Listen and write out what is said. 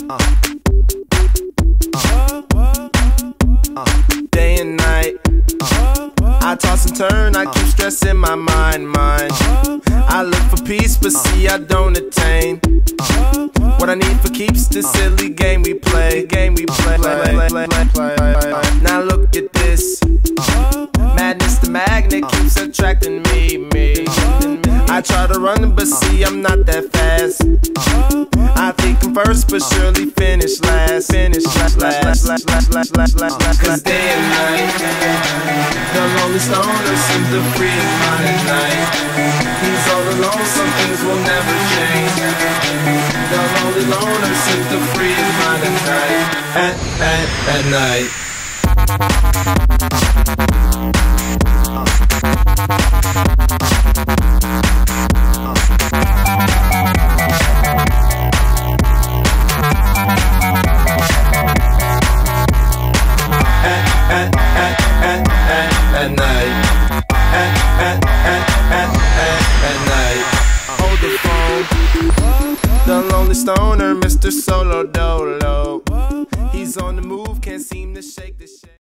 Day and night, I toss and turn, I keep stressing my mind. I look for peace, but see I don't attain what I need for keeps this silly game we play. Now look at this madness, the magnet keeps attracting me. I try to run, but see I'm not that fast. I think I'm first, but surely finish last. Cause day and night, the lonely stoner seems to free his mind at night. He's all alone, some things will never change. The lonely loner seems to free his mind at night. At night. At night. Hold the phone. The lonely stoner, Mr. Solo Dolo. He's on the move, can't seem to shake the shit.